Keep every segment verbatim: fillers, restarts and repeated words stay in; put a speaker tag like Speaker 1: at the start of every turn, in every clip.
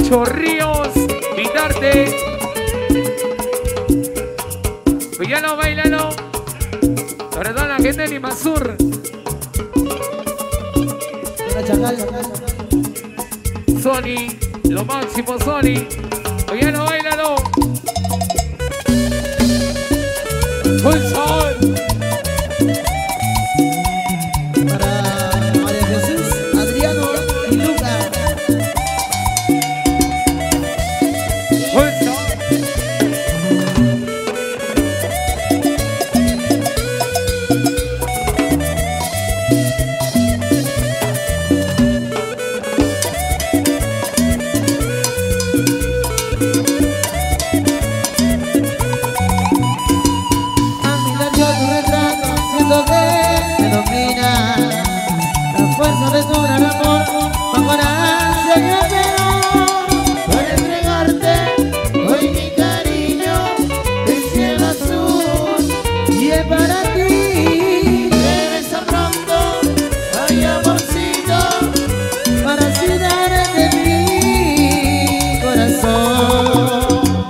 Speaker 1: Chorrillos, Vitarte. Villano, bailalo. Sobre todo la gente de Limasur. Sony, lo máximo Sony. Villano, bailalo. Un sol.
Speaker 2: Para María Jesús, Adriano y Luca.
Speaker 1: Un sol.
Speaker 2: De tu gran amor, bajo la ansia yo quiero para entregarte hoy mi cariño del cielo azul y es para ti. Regresa pronto, ay amorcito, para así darte mi corazón.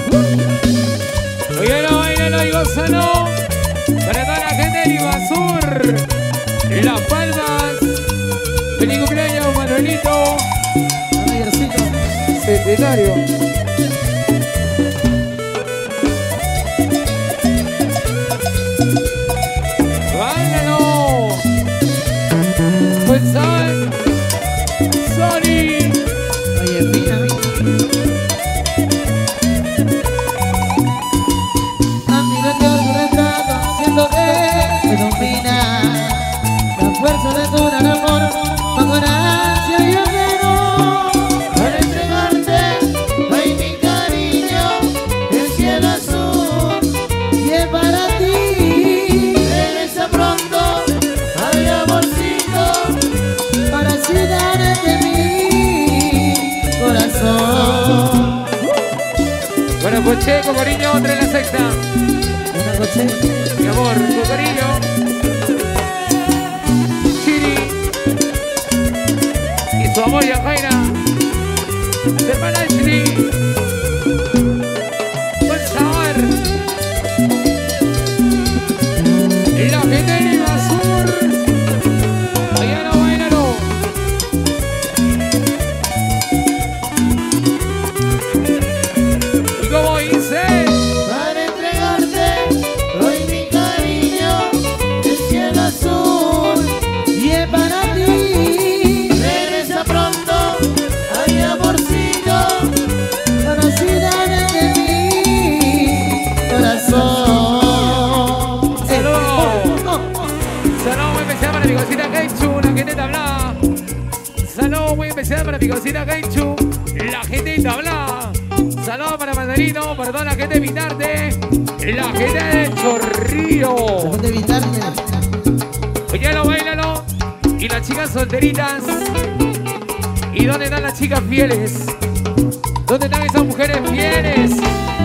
Speaker 1: Óyelo, bailalo y gózalo. Para toda la gente de Limasur, Las Palmas. Feliz cumpleaños, Manuelito.
Speaker 2: Javiercito.
Speaker 1: Centenario. ¡Báilalo! Pues Sol, Sony.
Speaker 2: Oye, fina, a mí no te tu retrato, siento que me domina la fuerza de tu gran amor. Con ansia yo quiero para entregarte hoy mi cariño del cielo azul y es para ti. Regresa pronto, ay amorcito, para así darte mi corazón.
Speaker 1: Bueno, Cocheco, cariño, otra en la sexta.
Speaker 2: Una coche.
Speaker 1: Mi amor, tu cariño. Su amor y Jaina, hermana Chili, buen sabor. Y la gente de Limasur, bailalo, bailalo. Y como dice,
Speaker 2: Para entregarte hoy mi cariño del cielo azul y es para ti. Regresa pronto, ay amorcito, para así darte mi corazón.
Speaker 1: saludos. Saludos muy especial para mi cosita Kenchu, la gente de Tabla. Saludos muy especial para mi cosita Kenchu, la gente de Tabla. Saludos para Mandarino, para toda la gente de Vitarte, la gente de Chorrillo.
Speaker 2: De Vitarte.
Speaker 1: Óyalo, bailalo. Y las chicas solteritas. ¿Y dónde están las chicas fieles? ¿Dónde están esas mujeres fieles?